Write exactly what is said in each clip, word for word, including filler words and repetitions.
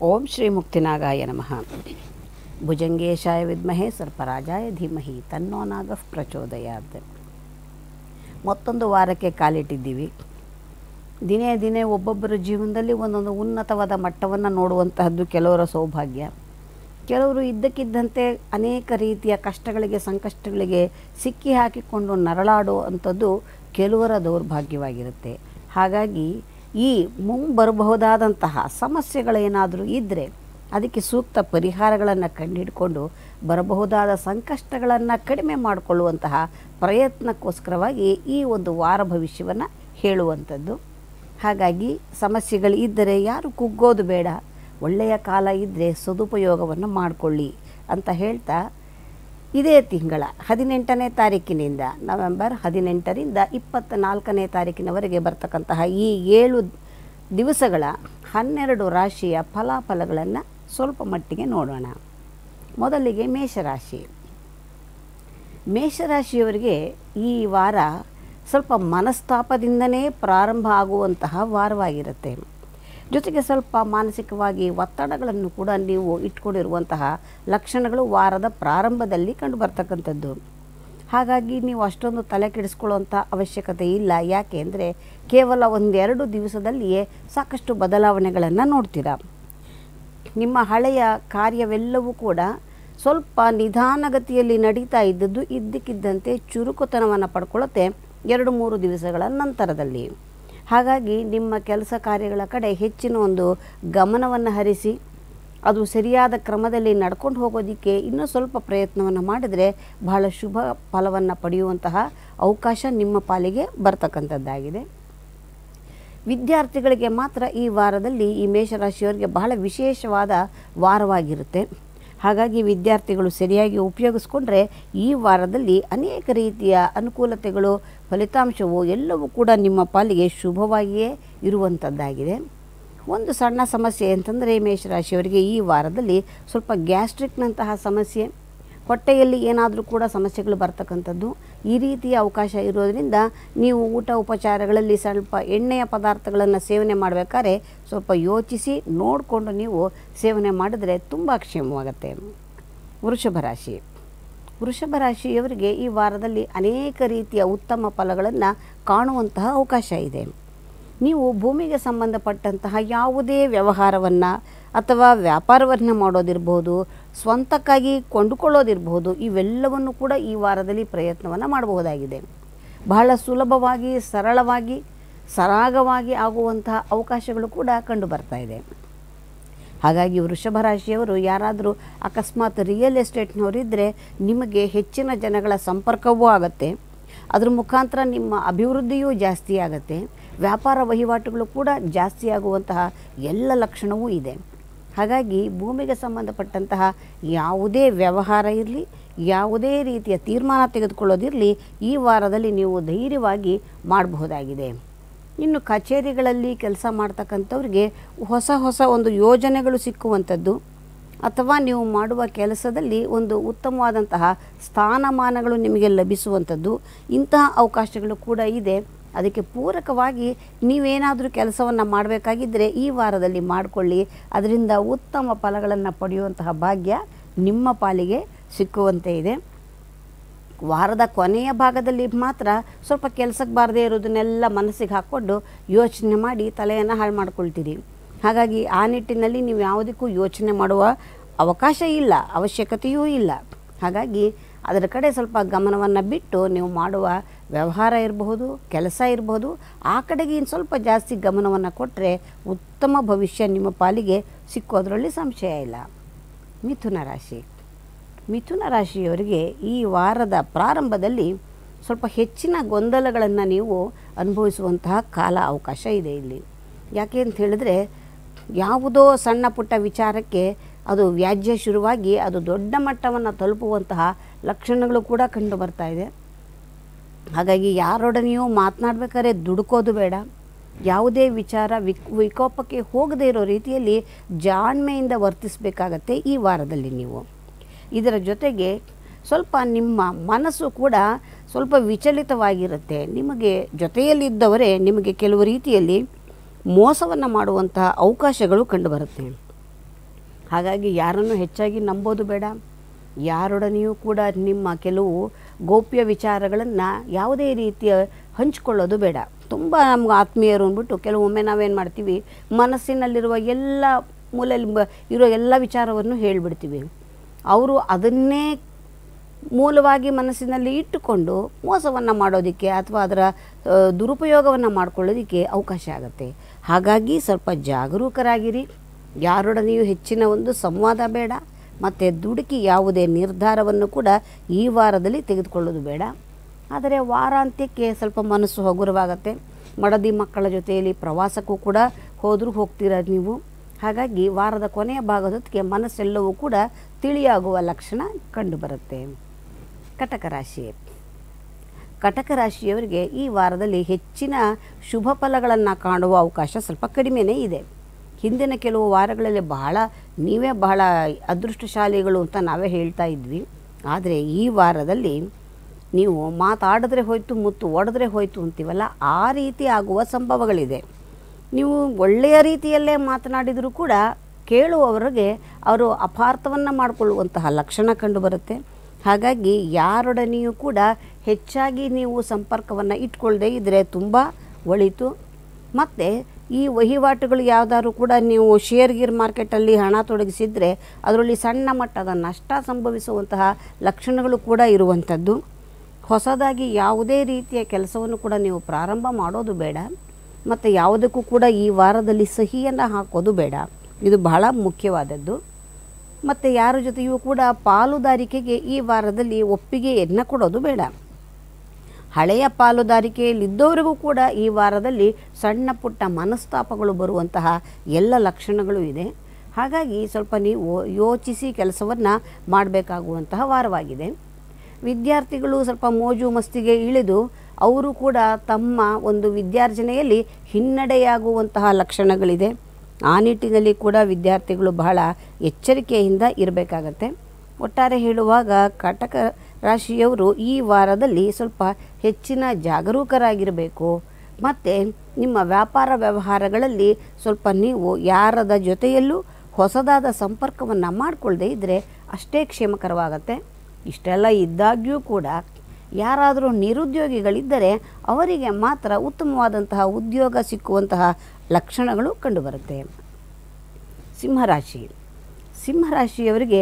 ಓಂ ಶ್ರೀ ಮುಕ್ತಿನಾಗಾಯ ನಮಃ. ಭುಜಂಗೇಶಾಯ ವಿದ್ಮಹೇ ಸರ್ಪರಾಜಾಯ ಧೀಮಹಿ ತನ್ನೋ ನಾಗಃ ಪ್ರಚೋದಯಾತ್. ಮತ್ತೊಂದು ವಾರಕ್ಕೆ ಕಾಲಿಟ್ಟಿದ್ದೀವಿ. ದಿನೇ ದಿನೇ ಒಬ್ಬೊಬ್ಬರ ಜೀವನದಲ್ಲಿ ಒಂದೊಂದು ಉನ್ನತವಾದ ಮಟ್ಟವನ್ನು ನೋಡುವಂತಹದ್ದು ಕೆಲವರ ಸೌಭಾಗ್ಯ. ಕೆಲವರು ಇದ್ದಕ್ಕಿದ್ದಂತೆ ಅನೇಕ ರೀತಿಯ ಕಷ್ಟಗಳಿಗೆ ಸಂಕಷ್ಟಗಳಿಗೆ ಸಿಕ್ಕಿ ಹಾಕಿಕೊಂಡು ನರಳಾಡುವಂಥದ್ದು ಕೆಲವರ ದೌರ್ಭಾಗ್ಯವಾಗಿರುತ್ತೆ. ಹಾಗಾಗಿ ಈ ಮುಂಬರಬಹುದಾದಂತಹ ಸಮಸ್ಯೆಗಳೇನಾದರೂ ಇದ್ದರೆ ಅದಕ್ಕೆ ಸೂಕ್ತ ಪರಿಹಾರಗಳನ್ನು ಕಂಡುಹಿಡ್ಕೊಂಡು ಬರಬಹುದಾದ ಸಂಕಷ್ಟಗಳನ್ನು ಕಡಿಮೆ ಮಾಡಿಕೊಳ್ಳುವಂತಹ ಪ್ರಯತ್ನಕ್ಕೋಸ್ಕರವಾಗಿ ಈ ಒಂದು ವಾರ ಭವಿಷ್ಯವನ್ನು ಹೇಳುವಂಥದ್ದು. ಹಾಗಾಗಿ ಸಮಸ್ಯೆಗಳು ಇದ್ದರೆ ಯಾರು ಕುಗ್ಗೋದು ಬೇಡ, ಒಳ್ಳೆಯ ಕಾಲ ಇದ್ದರೆ ಸದುಪಯೋಗವನ್ನು ಮಾಡಿಕೊಳ್ಳಿ ಅಂತ ಹೇಳ್ತಾ, ಇದೇ ತಿಂಗಳ ಹದಿನೆಂಟನೇ ತಾರೀಕಿನಿಂದ ನವೆಂಬರ್ ಹದಿನೆಂಟರಿಂದ ಇಪ್ಪತ್ತ ನಾಲ್ಕನೇ ತಾರೀಕಿನವರೆಗೆ ಬರ್ತಕ್ಕಂತಹ ಈ ಏಳು ದಿವಸಗಳ ಹನ್ನೆರಡು ರಾಶಿಯ ಫಲಾಫಲಗಳನ್ನು ಸ್ವಲ್ಪ ಮಟ್ಟಿಗೆ ನೋಡೋಣ. ಮೊದಲಿಗೆ ಮೇಷರಾಶಿ. ಮೇಷರಾಶಿಯವರಿಗೆ ಈ ವಾರ ಸ್ವಲ್ಪ ಮನಸ್ತಾಪದಿಂದನೇ ಪ್ರಾರಂಭ ಆಗುವಂತಹ ವಾರವಾಗಿರುತ್ತೆ. ಜೊತೆಗೆ ಸ್ವಲ್ಪ ಮಾನಸಿಕವಾಗಿ ಒತ್ತಡಗಳನ್ನು ಕೂಡ ನೀವು ಇಟ್ಕೊಂಡಿರುವಂತಹ ಲಕ್ಷಣಗಳು ವಾರದ ಪ್ರಾರಂಭದಲ್ಲಿ ಕಂಡು ಬರ್ತಕ್ಕಂಥದ್ದು. ಹಾಗಾಗಿ ನೀವು ಅಷ್ಟೊಂದು ತಲೆ ಕೆಡಿಸ್ಕೊಳ್ಳುವಂಥ ಅವಶ್ಯಕತೆ ಇಲ್ಲ. ಯಾಕೆ ಅಂದರೆ ಕೇವಲ ಒಂದೆರಡು ದಿವಸದಲ್ಲಿಯೇ ಸಾಕಷ್ಟು ಬದಲಾವಣೆಗಳನ್ನು ನೋಡ್ತೀರಾ. ನಿಮ್ಮ ಹಳೆಯ ಕಾರ್ಯವೆಲ್ಲವೂ ಕೂಡ ಸ್ವಲ್ಪ ನಿಧಾನಗತಿಯಲ್ಲಿ ನಡೀತಾ ಇದ್ದದ್ದು ಇದ್ದಕ್ಕಿದ್ದಂತೆ ಚುರುಕುತನವನ್ನು ಪಡ್ಕೊಳ್ಳುತ್ತೆ ಎರಡು ಮೂರು ದಿವಸಗಳ ನಂತರದಲ್ಲಿ. ಹಾಗಾಗಿ ನಿಮ್ಮ ಕೆಲಸ ಕಾರ್ಯಗಳ ಕಡೆ ಹೆಚ್ಚಿನ ಒಂದು ಗಮನವನ್ನು ಹರಿಸಿ ಅದು ಸರಿಯಾದ ಕ್ರಮದಲ್ಲಿ ನಡ್ಕೊಂಡು ಹೋಗೋದಕ್ಕೆ ಇನ್ನೂ ಸ್ವಲ್ಪ ಪ್ರಯತ್ನವನ್ನು ಮಾಡಿದರೆ ಬಹಳ ಶುಭ ಫಲವನ್ನು ಪಡೆಯುವಂತಹ ಅವಕಾಶ ನಿಮ್ಮ ಪಾಲಿಗೆ ಬರ್ತಕ್ಕಂಥದ್ದಾಗಿದೆ. ವಿದ್ಯಾರ್ಥಿಗಳಿಗೆ ಮಾತ್ರ ಈ ವಾರದಲ್ಲಿ ಈ ಮೇಷರಾಶಿಯವರಿಗೆ ಬಹಳ ವಿಶೇಷವಾದ ವಾರವಾಗಿರುತ್ತೆ. ಹಾಗಾಗಿ ವಿದ್ಯಾರ್ಥಿಗಳು ಸರಿಯಾಗಿ ಉಪಯೋಗಿಸ್ಕೊಂಡ್ರೆ ಈ ವಾರದಲ್ಲಿ ಅನೇಕ ರೀತಿಯ ಅನುಕೂಲತೆಗಳು, ಫಲಿತಾಂಶವು ಎಲ್ಲವೂ ಕೂಡ ನಿಮ್ಮ ಪಾಲಿಗೆ ಶುಭವಾಗಿಯೇ ಇರುವಂಥದ್ದಾಗಿದೆ. ಒಂದು ಸಣ್ಣ ಸಮಸ್ಯೆ ಅಂತಂದರೆ ಮೇಷರಾಶಿಯವರಿಗೆ ಈ ವಾರದಲ್ಲಿ ಸ್ವಲ್ಪ ಗ್ಯಾಸ್ಟ್ರಿಕ್ನಂತಹ ಸಮಸ್ಯೆ, ಹೊಟ್ಟೆಯಲ್ಲಿ ಏನಾದರೂ ಕೂಡ ಸಮಸ್ಯೆಗಳು ಬರ್ತಕ್ಕಂಥದ್ದು, ಈ ರೀತಿಯ ಅವಕಾಶ ಇರೋದರಿಂದ ನೀವು ಊಟ ಉಪಚಾರಗಳಲ್ಲಿ ಸ್ವಲ್ಪ ಎಣ್ಣೆಯ ಪದಾರ್ಥಗಳನ್ನು ಸೇವನೆ ಮಾಡಬೇಕಾದ್ರೆ ಸ್ವಲ್ಪ ಯೋಚಿಸಿ ನೋಡಿಕೊಂಡು ನೀವು ಸೇವನೆ ಮಾಡಿದರೆ ತುಂಬ ಕ್ಷೇಮವಾಗುತ್ತೆ. ವೃಷಭ ರಾಶಿ. ವೃಷಭ ರಾಶಿಯವರಿಗೆ ಈ ವಾರದಲ್ಲಿ ಅನೇಕ ರೀತಿಯ ಉತ್ತಮ ಫಲಗಳನ್ನು ಕಾಣುವಂತಹ ಅವಕಾಶ ಇದೆ. ನೀವು ಭೂಮಿಗೆ ಸಂಬಂಧಪಟ್ಟಂತಹ ಯಾವುದೇ ವ್ಯವಹಾರವನ್ನು ಅಥವಾ ವ್ಯಾಪಾರವನ್ನು ಮಾಡೋದಿರ್ಬೋದು, ಸ್ವಂತಕ್ಕಾಗಿ ಕೊಂಡುಕೊಳ್ಳೋದಿರ್ಬೋದು, ಇವೆಲ್ಲವನ್ನು ಕೂಡ ಈ ವಾರದಲ್ಲಿ ಪ್ರಯತ್ನವನ್ನು ಮಾಡಬಹುದಾಗಿದೆ. ಬಹಳ ಸುಲಭವಾಗಿ ಸರಳವಾಗಿ ಸರಾಗವಾಗಿ ಆಗುವಂತಹ ಅವಕಾಶಗಳು ಕೂಡ ಕಂಡು ಬರ್ತಾ ಇದೆ. ಹಾಗಾಗಿ ವೃಷಭ ರಾಶಿಯವರು ಯಾರಾದರೂ ಅಕಸ್ಮಾತ್ ರಿಯಲ್ ಎಸ್ಟೇಟ್ನವರಿದ್ದರೆ ನಿಮಗೆ ಹೆಚ್ಚಿನ ಜನಗಳ ಸಂಪರ್ಕವೂ ಆಗುತ್ತೆ. ಅದರ ಮುಖಾಂತರ ನಿಮ್ಮ ಅಭಿವೃದ್ಧಿಯೂ ಜಾಸ್ತಿ ಆಗುತ್ತೆ. ವ್ಯಾಪಾರ ವಹಿವಾಟುಗಳು ಕೂಡ ಜಾಸ್ತಿ ಆಗುವಂತಹ ಎಲ್ಲ ಲಕ್ಷಣವೂ ಇದೆ. ಹಾಗಾಗಿ ಭೂಮಿಗೆ ಸಂಬಂಧಪಟ್ಟಂತಹ ಯಾವುದೇ ವ್ಯವಹಾರ ಇರಲಿ, ಯಾವುದೇ ರೀತಿಯ ತೀರ್ಮಾನ ತೆಗೆದುಕೊಳ್ಳೋದಿರಲಿ, ಈ ವಾರದಲ್ಲಿ ನೀವು ಧೈರ್ಯವಾಗಿ ಮಾಡಬಹುದಾಗಿದೆ. ಇನ್ನು ಕಚೇರಿಗಳಲ್ಲಿ ಕೆಲಸ ಮಾಡ್ತಕ್ಕಂಥವ್ರಿಗೆ ಹೊಸ ಹೊಸ ಒಂದು ಯೋಜನೆಗಳು ಸಿಕ್ಕುವಂಥದ್ದು ಅಥವಾ ನೀವು ಮಾಡುವ ಕೆಲಸದಲ್ಲಿ ಒಂದು ಉತ್ತಮವಾದಂತಹ ಸ್ಥಾನಮಾನಗಳು ನಿಮಗೆ ಲಭಿಸುವಂಥದ್ದು, ಇಂತಹ ಅವಕಾಶಗಳು ಕೂಡ ಇದೆ. ಅದಕ್ಕೆ ಪೂರಕವಾಗಿ ನೀವೇನಾದರೂ ಕೆಲಸವನ್ನು ಮಾಡಬೇಕಾಗಿದ್ದರೆ ಈ ವಾರದಲ್ಲಿ ಮಾಡಿಕೊಳ್ಳಿ. ಅದರಿಂದ ಉತ್ತಮ ಫಲಗಳನ್ನು ಪಡೆಯುವಂತಹ ಭಾಗ್ಯ ನಿಮ್ಮ ಪಾಲಿಗೆ ಸಿಕ್ಕುವಂತೆ ಇದೆ. ವಾರದ ಕೊನೆಯ ಭಾಗದಲ್ಲಿ ಮಾತ್ರ ಸ್ವಲ್ಪ ಕೆಲಸಕ್ಕೆ ಬಾರದೇ ಇರೋದನ್ನೆಲ್ಲ ಮನಸ್ಸಿಗೆ ಹಾಕ್ಕೊಂಡು ಯೋಚನೆ ಮಾಡಿ ತಲೆಯನ್ನು ಹಾಳು ಮಾಡ್ಕೊಳ್ತೀರಿ. ಹಾಗಾಗಿ ಆ ನಿಟ್ಟಿನಲ್ಲಿ ನೀವು ಯಾವುದಕ್ಕೂ ಯೋಚನೆ ಮಾಡುವ ಅವಕಾಶ ಇಲ್ಲ, ಅವಶ್ಯಕತೆಯೂ ಇಲ್ಲ. ಹಾಗಾಗಿ ಅದರ ಕಡೆ ಸ್ವಲ್ಪ ಗಮನವನ್ನು ಬಿಟ್ಟು ನೀವು ಮಾಡುವ ವ್ಯವಹಾರ ಇರಬಹುದು, ಕೆಲಸ ಇರಬಹುದು, ಆ ಕಡೆಗೆ ಇನ್ನು ಸ್ವಲ್ಪ ಜಾಸ್ತಿ ಗಮನವನ್ನು ಕೊಟ್ಟರೆ ಉತ್ತಮ ಭವಿಷ್ಯ ನಿಮ್ಮ ಪಾಲಿಗೆ ಸಿಕ್ಕೋದ್ರಲ್ಲಿ ಸಂಶಯ ಇಲ್ಲ. ಮಿಥುನ ರಾಶಿ. ಮಿಥುನ ರಾಶಿಯವರಿಗೆ ಈ ವಾರದ ಪ್ರಾರಂಭದಲ್ಲಿ ಸ್ವಲ್ಪ ಹೆಚ್ಚಿನ ಗೊಂದಲಗಳನ್ನು ನೀವು ಅನುಭವಿಸುವಂತಹ ಕಾಲ ಅವಕಾಶ ಇದೆ ಇಲ್ಲಿ. ಯಾಕೆ ಅಂತ ಹೇಳಿದ್ರೆ ಯಾವುದೋ ಸಣ್ಣ ಪುಟ್ಟ ವಿಚಾರಕ್ಕೆ ಅದು ವ್ಯಾಜ್ಯ ಶುರುವಾಗಿ ಅದು ದೊಡ್ಡ ಮಟ್ಟವನ್ನು ತಲುಪುವಂತಹ ಲಕ್ಷಣಗಳು ಕೂಡ ಕಂಡು ಬರ್ತಾ ಇದೆ. ಹಾಗಾಗಿ ಯಾರೊಡನೆಯೂ ಮಾತನಾಡಬೇಕಾದ್ರೆ ದುಡುಕೋದು ಬೇಡ. ಯಾವುದೇ ವಿಚಾರ ವಿಕ್ ವಿಕೋಪಕ್ಕೆ ಹೋಗದೇ ಇರೋ ರೀತಿಯಲ್ಲಿ ಜಾಣ್ಮೆಯಿಂದ ವರ್ತಿಸಬೇಕಾಗತ್ತೆ ಈ ವಾರದಲ್ಲಿ ನೀವು. ಇದರ ಜೊತೆಗೆ ಸ್ವಲ್ಪ ನಿಮ್ಮ ಮನಸ್ಸು ಕೂಡ ಸ್ವಲ್ಪ ವಿಚಲಿತವಾಗಿರುತ್ತೆ. ನಿಮಗೆ ಜೊತೆಯಲ್ಲಿದ್ದವರೇ ನಿಮಗೆ ಕೆಲವು ರೀತಿಯಲ್ಲಿ ಮೋಸವನ್ನು ಮಾಡುವಂತಹ ಅವಕಾಶಗಳು ಕಂಡುಬರುತ್ತೆ. ಹಾಗಾಗಿ ಯಾರನ್ನು ಹೆಚ್ಚಾಗಿ ನಂಬೋದು ಬೇಡ. ಯಾರೊಡನೆಯೂ ಕೂಡ ನಿಮ್ಮ ಕೆಲವು ಗೌಪ್ಯ ವಿಚಾರಗಳನ್ನು ಯಾವುದೇ ರೀತಿಯ ಹಂಚಿಕೊಳ್ಳೋದು ಬೇಡ. ತುಂಬ ನಮ್ಗೆ ಆತ್ಮೀಯರು ಅಂದ್ಬಿಟ್ಟು ಕೆಲವೊಮ್ಮೆ ನಾವೇನು ಮಾಡ್ತೀವಿ, ಮನಸ್ಸಿನಲ್ಲಿರುವ ಎಲ್ಲ ಮೂಲೆಯಲ್ಲಿ ಇರೋ ಎಲ್ಲ ವಿಚಾರವನ್ನು ಹೇಳಿಬಿಡ್ತೀವಿ. ಅವರು ಅದನ್ನೇ ಮೂಲವಾಗಿ ಮನಸ್ಸಿನಲ್ಲಿ ಇಟ್ಟುಕೊಂಡು ಮೋಸವನ್ನು ಮಾಡೋದಕ್ಕೆ ಅಥವಾ ಅದರ ದುರುಪಯೋಗವನ್ನು ಮಾಡ್ಕೊಳ್ಳೋದಕ್ಕೆ ಅವಕಾಶ ಆಗುತ್ತೆ. ಹಾಗಾಗಿ ಸ್ವಲ್ಪ ಜಾಗರೂಕರಾಗಿರಿ. ಯಾರೊಡನೆಯೂ ಹೆಚ್ಚಿನ ಒಂದು ಸಂವಾದ ಬೇಡ. ಮತ್ತು ದುಡುಕಿ ಯಾವುದೇ ನಿರ್ಧಾರವನ್ನು ಕೂಡ ಈ ವಾರದಲ್ಲಿ ತೆಗೆದುಕೊಳ್ಳೋದು ಬೇಡ. ಆದರೆ ವಾರಾಂತ್ಯಕ್ಕೆ ಸ್ವಲ್ಪ ಮನಸ್ಸು ಹಗುರವಾಗತ್ತೆ. ಮಡದಿ ಮಕ್ಕಳ ಜೊತೆಯಲ್ಲಿ ಪ್ರವಾಸಕ್ಕೂ ಕೂಡ ಹೋದರೂ ಹೋಗ್ತೀರ ನೀವು. ಹಾಗಾಗಿ ವಾರದ ಕೊನೆಯ ಭಾಗದೊತ್ತಿಗೆ ಮನಸ್ಸೆಲ್ಲವೂ ಕೂಡ ತಿಳಿಯಾಗುವ ಲಕ್ಷಣ ಕಂಡುಬರುತ್ತೆ. ಕಟಕ ರಾಶಿ ಕಟಕ ರಾಶಿಯವರಿಗೆ ಈ ವಾರದಲ್ಲಿ ಹೆಚ್ಚಿನ ಶುಭ ಫಲಗಳನ್ನು ಕಾಣುವ ಅವಕಾಶ ಸ್ವಲ್ಪ ಕಡಿಮೆಯೇ ಇದೆ. ಹಿಂದಿನ ಕೆಲವು ವಾರಗಳಲ್ಲಿ ಬಹಳ ನೀವೇ ಬಹಳ ಅದೃಷ್ಟಶಾಲಿಗಳು ಅಂತ ನಾವೇ ಹೇಳ್ತಾ ಇದ್ವಿ. ಆದರೆ ಈ ವಾರದಲ್ಲಿ ನೀವು ಮಾತಾಡಿದ್ರೆ ಹೋಯ್ತು, ಮುತ್ತು ಒಡೆದ್ರೆ ಹೋಯ್ತು ಅಂತೀವಲ್ಲ, ಆ ರೀತಿ ಆಗುವ ಸಂಭವಗಳಿದೆ. ನೀವು ಒಳ್ಳೆಯ ರೀತಿಯಲ್ಲೇ ಮಾತನಾಡಿದರೂ ಕೂಡ ಕೇಳುವವರಿಗೆ ಅವರು ಅಪಾರ್ಥವನ್ನು ಮಾಡಿಕೊಳ್ಳುವಂತಹ ಲಕ್ಷಣ ಕಂಡುಬರುತ್ತೆ. ಹಾಗಾಗಿ ಯಾರೊಡನೆಯೂ ಕೂಡ ಹೆಚ್ಚಾಗಿ ನೀವು ಸಂಪರ್ಕವನ್ನು ಇಟ್ಕೊಳ್ಳದೇ ಇದ್ದರೆ ತುಂಬ ಒಳಿತು. ಮತ್ತು ಈ ವಹಿವಾಟುಗಳು ಯಾವುದಾದ್ರು ಕೂಡ ನೀವು ಶೇರ್ ಗೀರ್ ಮಾರ್ಕೆಟಲ್ಲಿ ಹಣ ತೊಡಗಿಸಿದರೆ ಅದರಲ್ಲಿ ಸಣ್ಣ ಮಟ್ಟದ ನಷ್ಟ ಸಂಭವಿಸುವಂತಹ ಲಕ್ಷಣಗಳು ಕೂಡ ಇರುವಂಥದ್ದು. ಹೊಸದಾಗಿ ಯಾವುದೇ ರೀತಿಯ ಕೆಲಸವನ್ನು ಕೂಡ ನೀವು ಪ್ರಾರಂಭ ಮಾಡೋದು ಬೇಡ. ಮತ್ತು ಯಾವುದಕ್ಕೂ ಕೂಡ ಈ ವಾರದಲ್ಲಿ ಸಹಿಯನ್ನು ಹಾಕೋದು ಬೇಡ. ಇದು ಬಹಳ ಮುಖ್ಯವಾದದ್ದು. ಮತ್ತು ಯಾರ ಜೊತೆಯೂ ಕೂಡ ಪಾಲುದಾರಿಕೆಗೆ ಈ ವಾರದಲ್ಲಿ ಒಪ್ಪಿಗೆಯನ್ನು ಕೊಡೋದು ಬೇಡ. ಹಳೆಯ ಪಾಲುದಾರಿಕೆಯಲ್ಲಿದ್ದವರಿಗೂ ಕೂಡ ಈ ವಾರದಲ್ಲಿ ಸಣ್ಣ ಪುಟ್ಟ ಮನಸ್ತಾಪಗಳು ಬರುವಂತಹ ಎಲ್ಲ ಲಕ್ಷಣಗಳು ಇದೆ. ಹಾಗಾಗಿ ಸ್ವಲ್ಪ ನೀವು ಯೋಚಿಸಿ ಕೆಲಸವನ್ನು ಮಾಡಬೇಕಾಗುವಂತಹ ವಾರವಾಗಿದೆ. ವಿದ್ಯಾರ್ಥಿಗಳು ಸ್ವಲ್ಪ ಮೋಜು ಮಸ್ತಿಗೆ ಇಳಿದು ಅವರು ಕೂಡ ತಮ್ಮ ಒಂದು ವಿದ್ಯಾರ್ಜನೆಯಲ್ಲಿ ಹಿನ್ನಡೆಯಾಗುವಂತಹ ಲಕ್ಷಣಗಳಿದೆ. ಆ ನಿಟ್ಟಿನಲ್ಲಿ ಕೂಡ ವಿದ್ಯಾರ್ಥಿಗಳು ಬಹಳ ಎಚ್ಚರಿಕೆಯಿಂದ ಇರಬೇಕಾಗತ್ತೆ. ಒಟ್ಟಾರೆ ಹೇಳುವಾಗ ಕಟಕ ರಾಶಿಯವರು ಈ ವಾರದಲ್ಲಿ ಸ್ವಲ್ಪ ಹೆಚ್ಚಿನ ಜಾಗರೂಕರಾಗಿರಬೇಕು. ಮತ್ತು ನಿಮ್ಮ ವ್ಯಾಪಾರ ವ್ಯವಹಾರಗಳಲ್ಲಿ ಸ್ವಲ್ಪ ನೀವು ಯಾರದ ಜೊತೆಯಲ್ಲೂ ಹೊಸದಾದ ಸಂಪರ್ಕವನ್ನು ಮಾಡಿಕೊಳ್ಳದೆ ಇದ್ದರೆ ಅಷ್ಟೇ ಕ್ಷೇಮಕರವಾಗತ್ತೆ. ಇಷ್ಟೆಲ್ಲ ಇದ್ದಾಗ್ಯೂ ಕೂಡ ಯಾರಾದರೂ ನಿರುದ್ಯೋಗಿಗಳಿದ್ದರೆ ಅವರಿಗೆ ಮಾತ್ರ ಉತ್ತಮವಾದಂತಹ ಉದ್ಯೋಗ ಸಿಕ್ಕುವಂತಹ ಲಕ್ಷಣಗಳು ಕಂಡುಬರುತ್ತೆ. ಸಿಂಹರಾಶಿ ಸಿಂಹರಾಶಿಯವರಿಗೆ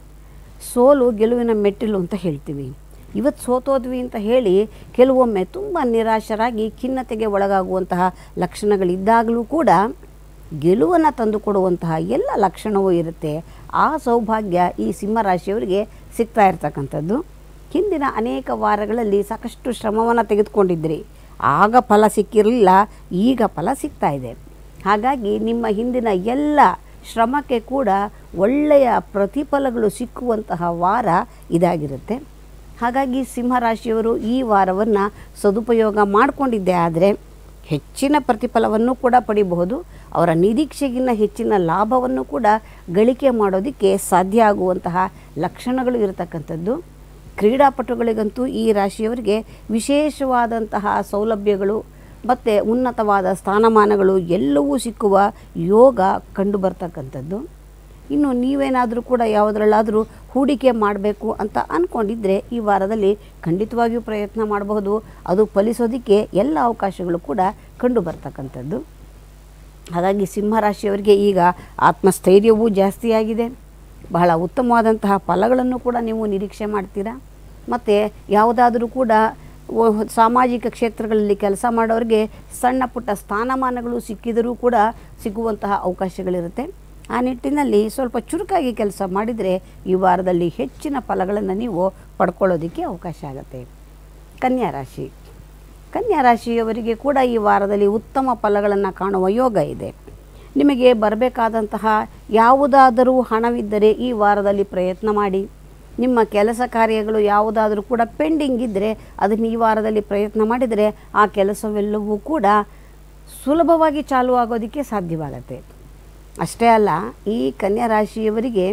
ಸೋಲು ಗೆಲುವಿನ ಮೆಟ್ಟಿಲು ಅಂತ ಹೇಳ್ತೀವಿ. ಇವತ್ತು ಸೋತೋದ್ವಿ ಅಂತ ಹೇಳಿ ಕೆಲವೊಮ್ಮೆ ತುಂಬ ನಿರಾಶರಾಗಿ ಖಿನ್ನತೆಗೆ ಒಳಗಾಗುವಂತಹ ಲಕ್ಷಣಗಳಿದ್ದಾಗಲೂ ಕೂಡ ಗೆಲುವನ್ನು ತಂದುಕೊಡುವಂತಹ ಎಲ್ಲ ಲಕ್ಷಣವೂ ಇರುತ್ತೆ. ಆ ಸೌಭಾಗ್ಯ ಈ ಸಿಂಹರಾಶಿಯವರಿಗೆ ಸಿಗ್ತಾ ಇರ್ತಕ್ಕಂಥದ್ದು. ಹಿಂದಿನ ಅನೇಕ ವಾರಗಳಲ್ಲಿ ಸಾಕಷ್ಟು ಶ್ರಮವನ್ನು ತೆಗೆದುಕೊಂಡಿದ್ರಿ, ಆಗ ಫಲ ಸಿಕ್ಕಿರಲಿಲ್ಲ, ಈಗ ಫಲ ಸಿಗ್ತಾ ಇದೆ. ಹಾಗಾಗಿ ನಿಮ್ಮ ಹಿಂದಿನ ಎಲ್ಲ ಶ್ರಮಕ್ಕೆ ಕೂಡ ಒಳ್ಳೆಯ ಪ್ರತಿಫಲಗಳು ಸಿಕ್ಕುವಂತಹ ವಾರ ಇದಾಗಿರುತ್ತೆ. ಹಾಗಾಗಿ ಸಿಂಹರಾಶಿಯವರು ಈ ವಾರವನ್ನು ಸದುಪಯೋಗ ಮಾಡಿಕೊಂಡಿದ್ದೆ ಆದರೆ ಹೆಚ್ಚಿನ ಪ್ರತಿಫಲವನ್ನು ಕೂಡ ಪಡಿಬಹುದು. ಅವರ ನಿರೀಕ್ಷೆಗಿನ್ನ ಹೆಚ್ಚಿನ ಲಾಭವನ್ನು ಕೂಡ ಗಳಿಕೆ ಮಾಡೋದಕ್ಕೆ ಸಾಧ್ಯ ಆಗುವಂತಹ ಲಕ್ಷಣಗಳು ಇರತಕ್ಕಂಥದ್ದು. ಕ್ರೀಡಾಪಟುಗಳಿಗಂತೂ ಈ ರಾಶಿಯವರಿಗೆ ವಿಶೇಷವಾದಂತಹ ಸೌಲಭ್ಯಗಳು ಮತ್ತು ಉನ್ನತವಾದ ಸ್ಥಾನಮಾನಗಳು ಎಲ್ಲವೂ ಸಿಕ್ಕುವ ಯೋಗ ಕಂಡು ಬರ್ತಕ್ಕಂಥದ್ದು. ಇನ್ನು ನೀವೇನಾದರೂ ಕೂಡ ಯಾವುದರಲ್ಲಾದರೂ ಹೂಡಿಕೆ ಮಾಡಬೇಕು ಅಂತ ಅಂದ್ಕೊಂಡಿದ್ದರೆ ಈ ವಾರದಲ್ಲಿ ಖಂಡಿತವಾಗಿಯೂ ಪ್ರಯತ್ನ ಮಾಡಬಹುದು. ಅದು ಫಲಿಸೋದಕ್ಕೆ ಎಲ್ಲ ಅವಕಾಶಗಳು ಕೂಡ ಕಂಡು ಬರ್ತಕ್ಕಂಥದ್ದು. ಹಾಗಾಗಿ ಸಿಂಹರಾಶಿಯವರಿಗೆ ಈಗ ಆತ್ಮಸ್ಥೈರ್ಯವೂ ಜಾಸ್ತಿಯಾಗಿದೆ. ಬಹಳ ಉತ್ತಮವಾದಂತಹ ಫಲಗಳನ್ನು ಕೂಡ ನೀವು ನಿರೀಕ್ಷೆ ಮಾಡ್ತೀರಾ. ಮತ್ತು ಯಾವುದಾದರೂ ಕೂಡ ಸಾಮಾಜಿಕ ಕ್ಷೇತ್ರಗಳಲ್ಲಿ ಕೆಲಸ ಮಾಡೋರಿಗೆ ಸಣ್ಣ ಪುಟ್ಟ ಸ್ಥಾನಮಾನಗಳು ಸಿಕ್ಕಿದರೂ ಕೂಡ ಸಿಗುವಂತಹ ಅವಕಾಶಗಳಿರುತ್ತೆ. ಆ ನಿಟ್ಟಿನಲ್ಲಿ ಸ್ವಲ್ಪ ಚುರುಕಾಗಿ ಕೆಲಸ ಮಾಡಿದರೆ ಈ ವಾರದಲ್ಲಿ ಹೆಚ್ಚಿನ ಫಲಗಳನ್ನು ನೀವು ಪಡ್ಕೊಳ್ಳೋದಕ್ಕೆ ಅವಕಾಶ ಆಗುತ್ತೆ. ಕನ್ಯಾ ರಾಶಿ ಕನ್ಯಾ ರಾಶಿಯವರಿಗೆ ಕೂಡ ಈ ವಾರದಲ್ಲಿ ಉತ್ತಮ ಫಲಗಳನ್ನು ಕಾಣುವ ಯೋಗ ಇದೆ. ನಿಮಗೆ ಬರಬೇಕಾದಂತಹ ಯಾವುದಾದರೂ ಹಣವಿದ್ದರೆ ಈ ವಾರದಲ್ಲಿ ಪ್ರಯತ್ನ ಮಾಡಿ. ನಿಮ್ಮ ಕೆಲಸ ಕಾರ್ಯಗಳು ಯಾವುದಾದರೂ ಕೂಡ ಪೆಂಡಿಂಗ್ ಇದ್ದರೆ ಅದನ್ನು ಈ ವಾರದಲ್ಲಿ ಪ್ರಯತ್ನ ಮಾಡಿದರೆ ಆ ಕೆಲಸವೆಲ್ಲವೂ ಕೂಡ ಸುಲಭವಾಗಿ ಚಾಲು ಆಗೋದಕ್ಕೆ ಸಾಧ್ಯವಾಗತ್ತೆ. ಅಷ್ಟೇ ಅಲ್ಲ, ಈ ಕನ್ಯಾ ರಾಶಿಯವರಿಗೆ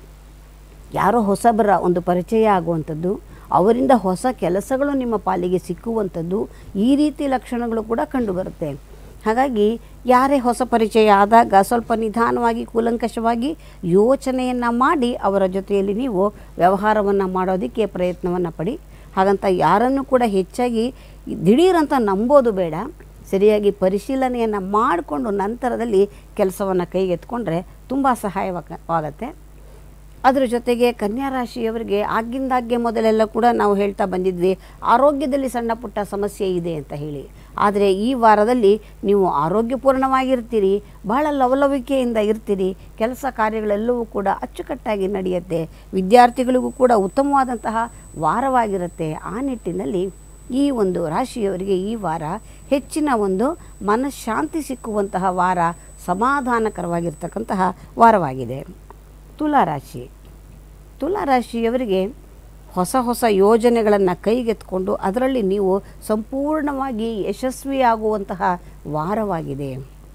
ಯಾರೋ ಹೊಸಬರ ಒಂದು ಪರಿಚಯ ಆಗುವಂಥದ್ದು, ಅವರಿಂದ ಹೊಸ ಕೆಲಸಗಳು ನಿಮ್ಮ ಪಾಲಿಗೆ ಸಿಕ್ಕುವಂಥದ್ದು, ಈ ರೀತಿ ಲಕ್ಷಣಗಳು ಕೂಡ ಕಂಡುಬರುತ್ತೆ. ಹಾಗಾಗಿ ಯಾರೇ ಹೊಸ ಪರಿಚಯ ಆದಾಗ ಸ್ವಲ್ಪ ನಿಧಾನವಾಗಿ ಕೂಲಂಕಷವಾಗಿ ಯೋಚನೆಯನ್ನು ಮಾಡಿ ಅವರ ಜೊತೆಯಲ್ಲಿ ನೀವು ವ್ಯವಹಾರವನ್ನು ಮಾಡೋದಕ್ಕೆ ಪ್ರಯತ್ನವನ್ನು ಪಡಿ. ಹಾಗಂತ ಯಾರನ್ನು ಕೂಡ ಹೆಚ್ಚಾಗಿ ದಿಢೀರಂತ ನಂಬೋದು ಬೇಡ. ಸರಿಯಾಗಿ ಪರಿಶೀಲನೆಯನ್ನು ಮಾಡಿಕೊಂಡು ನಂತರದಲ್ಲಿ ಕೆಲಸವನ್ನು ಕೈಗೆತ್ಕೊಂಡ್ರೆ ತುಂಬ ಸಹಾಯವಾಗತ್ತೆ. ಅದರ ಜೊತೆಗೆ ಕನ್ಯಾ ರಾಶಿಯವರಿಗೆ ಆಗಿಂದಾಗ್ಗೆ ಮೊದಲೆಲ್ಲ ಕೂಡ ನಾವು ಹೇಳ್ತಾ ಬಂದಿದ್ವಿ ಆರೋಗ್ಯದಲ್ಲಿ ಸಣ್ಣ ಪುಟ್ಟ ಸಮಸ್ಯೆ ಇದೆ ಅಂತ ಹೇಳಿ. ಆದರೆ ಈ ವಾರದಲ್ಲಿ ನೀವು ಆರೋಗ್ಯಪೂರ್ಣವಾಗಿರ್ತೀರಿ, ಬಹಳ ಲವಲವಿಕೆಯಿಂದ ಇರ್ತೀರಿ, ಕೆಲಸ ಕಾರ್ಯಗಳೆಲ್ಲವೂ ಕೂಡ ಅಚ್ಚುಕಟ್ಟಾಗಿ ನಡೆಯುತ್ತೆ. ವಿದ್ಯಾರ್ಥಿಗಳಿಗೂ ಕೂಡ ಉತ್ತಮವಾದಂತಹ ವಾರವಾಗಿರುತ್ತೆ. ಆ ನಿಟ್ಟಿನಲ್ಲಿ ಈ ಒಂದು ರಾಶಿಯವರಿಗೆ ಈ ವಾರ ಹೆಚ್ಚಿನ ಒಂದು ಮನಃಶಾಂತಿ ಸಿಕ್ಕುವಂತಹ ವಾರ, ಸಮಾಧಾನಕರವಾಗಿರ್ತಕ್ಕಂತಹ ವಾರವಾಗಿದೆ. ತುಲಾರಾಶಿ ತುಲಾರಾಶಿಯವರಿಗೆ ಹೊಸ ಹೊಸ ಯೋಜನೆಗಳನ್ನು ಕೈಗೆತ್ಕೊಂಡು ಅದರಲ್ಲಿ ನೀವು ಸಂಪೂರ್ಣವಾಗಿ ಯಶಸ್ವಿಯಾಗುವಂತಹ ವಾರವಾಗಿದೆ.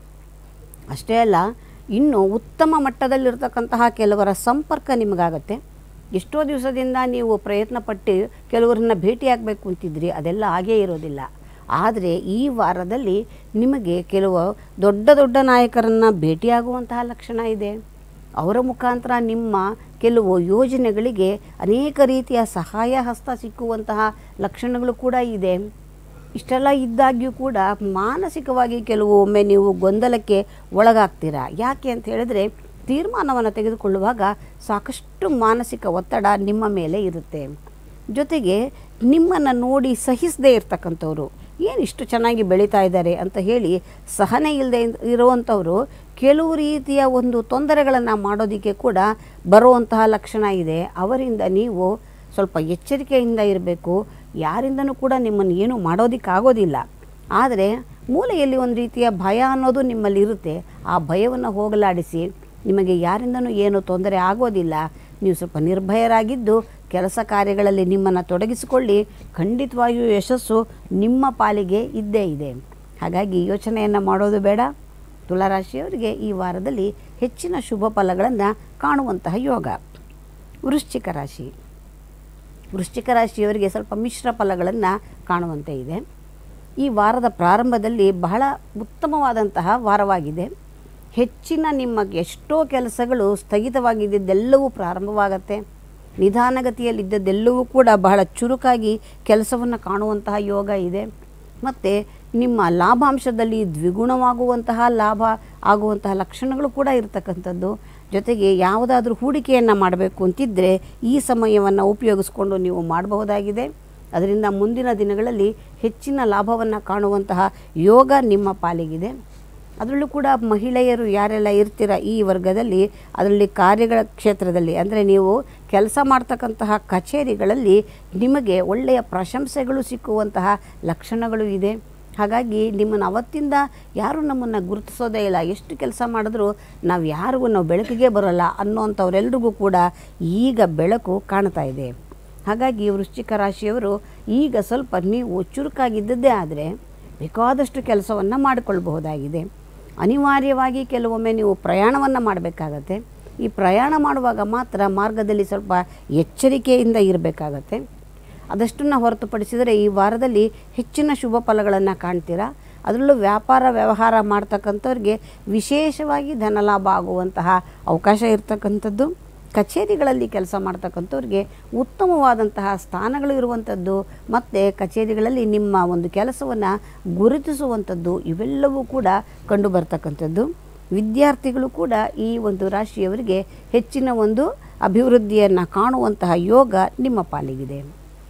ಅಷ್ಟೇ ಅಲ್ಲ, ಇನ್ನು ಉತ್ತಮ ಮಟ್ಟದಲ್ಲಿರ್ತಕ್ಕಂತಹ ಕೆಲವರ ಸಂಪರ್ಕ ನಿಮಗಾಗತ್ತೆ. ಎಷ್ಟೋ ದಿವಸದಿಂದ ನೀವು ಪ್ರಯತ್ನಪಟ್ಟು ಕೆಲವರನ್ನ ಭೇಟಿಯಾಗಬೇಕು ಅಂತಿದ್ರಿ, ಅದೆಲ್ಲ ಹಾಗೇ ಇರೋದಿಲ್ಲ. ಆದರೆ ಈ ವಾರದಲ್ಲಿ ನಿಮಗೆ ಕೆಲವು ದೊಡ್ಡ ದೊಡ್ಡ ನಾಯಕರನ್ನು ಭೇಟಿಯಾಗುವಂತಹ ಲಕ್ಷಣ ಇದೆ. ಅವರ ಮುಖಾಂತರ ನಿಮ್ಮ ಕೆಲವು ಯೋಜನೆಗಳಿಗೆ ಅನೇಕ ರೀತಿಯ ಸಹಾಯ ಹಸ್ತ ಸಿಕ್ಕುವಂತಹ ಲಕ್ಷಣಗಳು ಕೂಡ ಇದೆ. ಇಷ್ಟೆಲ್ಲ ಇದ್ದಾಗ್ಯೂ ಕೂಡ ಮಾನಸಿಕವಾಗಿ ಕೆಲವು ಒಮ್ಮೆ ನೀವು ಗೊಂದಲಕ್ಕೆ ಒಳಗಾಗ್ತೀರಾ. ಯಾಕೆ ಅಂತ ಹೇಳಿದ್ರೆ ತೀರ್ಮಾನವನ್ನು ತೆಗೆದುಕೊಳ್ಳುವಾಗ ಸಾಕಷ್ಟು ಮಾನಸಿಕ ಒತ್ತಡ ನಿಮ್ಮ ಮೇಲೆ ಇರುತ್ತೆ. ಜೊತೆಗೆ ನಿಮ್ಮನ್ನು ನೋಡಿ ಸಹಿಸದೇ ಇರ್ತಕ್ಕಂಥವ್ರು, ಏನು ಇಷ್ಟು ಚೆನ್ನಾಗಿ ಬೆಳೀತಾ ಇದ್ದಾರೆ ಅಂತ ಹೇಳಿ ಸಹನೆ ಇಲ್ಲದೆ ಇರುವಂಥವರು ಕೆಲವು ರೀತಿಯ ಒಂದು ತೊಂದರೆಗಳನ್ನು ಮಾಡೋದಕ್ಕೆ ಕೂಡ ಬರುವಂತಹ ಲಕ್ಷಣ ಇದೆ. ಅವರಿಂದ ನೀವು ಸ್ವಲ್ಪ ಎಚ್ಚರಿಕೆಯಿಂದ ಇರಬೇಕು. ಯಾರಿಂದನೂ ಕೂಡ ನಿಮ್ಮನ್ನು ಏನು ಮಾಡೋದಕ್ಕಾಗೋದಿಲ್ಲ. ಆದರೆ ಮೂಲೆಯಲ್ಲಿ ಒಂದು ರೀತಿಯ ಭಯ ಅನ್ನೋದು ನಿಮ್ಮಲ್ಲಿ ಇರುತ್ತೆ. ಆ ಭಯವನ್ನು ಹೋಗಲಾಡಿಸಿ ನಿಮಗೆ ಯಾರಿಂದನೂ ಏನು ತೊಂದರೆ ಆಗೋದಿಲ್ಲ. ನೀವು ಸ್ವಲ್ಪ ನಿರ್ಭಯರಾಗಿದ್ದು ಕೆಲಸ ಕಾರ್ಯಗಳಲ್ಲಿ ನಿಮ್ಮನ್ನು ತೊಡಗಿಸಿಕೊಳ್ಳಿ. ಖಂಡಿತವಾಗಿಯೂ ಯಶಸ್ಸು ನಿಮ್ಮ ಪಾಲಿಗೆ ಇದ್ದೇ ಇದೆ. ಹಾಗಾಗಿ ಯೋಚನೆಯನ್ನು ಮಾಡೋದು ಬೇಡ. ತುಲಾರಾಶಿಯವರಿಗೆ ಈ ವಾರದಲ್ಲಿ ಹೆಚ್ಚಿನ ಶುಭ ಫಲಗಳನ್ನು ಕಾಣುವಂತಹ ಯೋಗ. ವೃಶ್ಚಿಕ ರಾಶಿ ವೃಶ್ಚಿಕ ರಾಶಿಯವರಿಗೆ ಸ್ವಲ್ಪ ಮಿಶ್ರ ಫಲಗಳನ್ನು ಕಾಣುವಂತೆ ಇದೆ. ಈ ವಾರದ ಪ್ರಾರಂಭದಲ್ಲಿ ಬಹಳ ಉತ್ತಮವಾದಂತಹ ವಾರವಾಗಿದೆ. ಹೆಚ್ಚಿನ ನಿಮ್ಮ ಎಷ್ಟೋ ಕೆಲಸಗಳು ಸ್ಥಗಿತವಾಗಿದ್ದೆಲ್ಲವೂ ಪ್ರಾರಂಭವಾಗತ್ತೆ. ನಿಧಾನಗತಿಯಲ್ಲಿದ್ದದ್ದೆಲ್ಲವೂ ಕೂಡ ಬಹಳ ಚುರುಕಾಗಿ ಕೆಲಸವನ್ನು ಕಾಣುವಂತಹ ಯೋಗ ಇದೆ. ಮತ್ತು ನಿಮ್ಮ ಲಾಭಾಂಶದಲ್ಲಿ ದ್ವಿಗುಣವಾಗುವಂತಹ ಲಾಭ ಆಗುವಂತಹ ಲಕ್ಷಣಗಳು ಕೂಡ ಇರತಕ್ಕಂಥದ್ದು. ಜೊತೆಗೆ ಯಾವುದಾದ್ರೂ ಹೂಡಿಕೆಯನ್ನು ಮಾಡಬೇಕು ಅಂತಿದ್ದರೆ ಈ ಸಮಯವನ್ನು ಉಪಯೋಗಿಸ್ಕೊಂಡು ನೀವು ಮಾಡಬಹುದಾಗಿದೆ. ಅದರಿಂದ ಮುಂದಿನ ದಿನಗಳಲ್ಲಿ ಹೆಚ್ಚಿನ ಲಾಭವನ್ನು ಕಾಣುವಂತಹ ಯೋಗ ನಿಮ್ಮ ಪಾಲಿಗಿದೆ. ಅದರಲ್ಲೂ ಕೂಡ ಮಹಿಳೆಯರು ಯಾರೆಲ್ಲ ಇರ್ತೀರ ಈ ವರ್ಗದಲ್ಲಿ, ಅದರಲ್ಲಿ ಕಾರ್ಯಗಳ ಕ್ಷೇತ್ರದಲ್ಲಿ ಅಂದರೆ ನೀವು ಕೆಲಸ ಮಾಡ್ತಕ್ಕಂತಹ ಕಚೇರಿಗಳಲ್ಲಿ ನಿಮಗೆ ಒಳ್ಳೆಯ ಪ್ರಶಂಸೆಗಳು ಸಿಕ್ಕುವಂತಹ ಲಕ್ಷಣಗಳು ಇದೆ. ಹಾಗಾಗಿ ನಿಮ್ಮನ್ನು ಅವತ್ತಿಂದ ಯಾರೂ ನಮ್ಮನ್ನು ಗುರುತಿಸೋದೇ ಇಲ್ಲ. ಎಷ್ಟು ಕೆಲಸ ಮಾಡಿದ್ರೂ ನಾವು ಯಾರಿಗೂ ನಾವು ಬೆಳಕಿಗೆ ಬರೋಲ್ಲ ಅನ್ನೋಂಥವ್ರೆಲ್ರಿಗೂ ಕೂಡ ಈಗ ಬೆಳಕು ಕಾಣ್ತಾ ಇದೆ. ಹಾಗಾಗಿ ವೃಶ್ಚಿಕ ರಾಶಿಯವರು ಈಗ ಸ್ವಲ್ಪ ನೀವು ಚುರುಕಾಗಿದ್ದದ್ದೇ ಆದರೆ ಬೇಕಾದಷ್ಟು ಕೆಲಸವನ್ನು ಮಾಡಿಕೊಳ್ಬಹುದಾಗಿದೆ. ಅನಿವಾರ್ಯವಾಗಿ ಕೆಲವೊಮ್ಮೆ ನೀವು ಪ್ರಯಾಣವನ್ನು ಮಾಡಬೇಕಾಗತ್ತೆ. ಈ ಪ್ರಯಾಣ ಮಾಡುವಾಗ ಮಾತ್ರ ಮಾರ್ಗದಲ್ಲಿ ಸ್ವಲ್ಪ ಎಚ್ಚರಿಕೆಯಿಂದ ಇರಬೇಕಾಗತ್ತೆ. ಅದಷ್ಟನ್ನು ಹೊರತುಪಡಿಸಿದರೆ ಈ ವಾರದಲ್ಲಿ ಹೆಚ್ಚಿನ ಶುಭ ಫಲಗಳನ್ನು ಕಾಣ್ತೀರಾ. ಅದರಲ್ಲೂ ವ್ಯಾಪಾರ ವ್ಯವಹಾರ ಮಾಡ್ತಕ್ಕಂಥವ್ರಿಗೆ ವಿಶೇಷವಾಗಿ ಧನಲಾಭ ಆಗುವಂತಹ ಅವಕಾಶ ಇರತಕ್ಕಂಥದ್ದು. ಕಚೇರಿಗಳಲ್ಲಿ ಕೆಲಸ ಮಾಡ್ತಕ್ಕಂಥವ್ರಿಗೆ ಉತ್ತಮವಾದಂತಹ ಸ್ಥಾನಗಳು ಇರುವಂಥದ್ದು ಮತ್ತು ಕಚೇರಿಗಳಲ್ಲಿ ನಿಮ್ಮ ಒಂದು ಕೆಲಸವನ್ನು ಗುರುತಿಸುವಂಥದ್ದು ಇವೆಲ್ಲವೂ ಕೂಡ ಕಂಡು ಬರ್ತಕ್ಕಂಥದ್ದು. ವಿದ್ಯಾರ್ಥಿಗಳು ಕೂಡ ಈ ಒಂದು ರಾಶಿಯವರಿಗೆ ಹೆಚ್ಚಿನ ಒಂದು ಅಭಿವೃದ್ಧಿಯನ್ನು ಕಾಣುವಂತಹ ಯೋಗ ನಿಮ್ಮ ಪಾಲಿಗಿದೆ.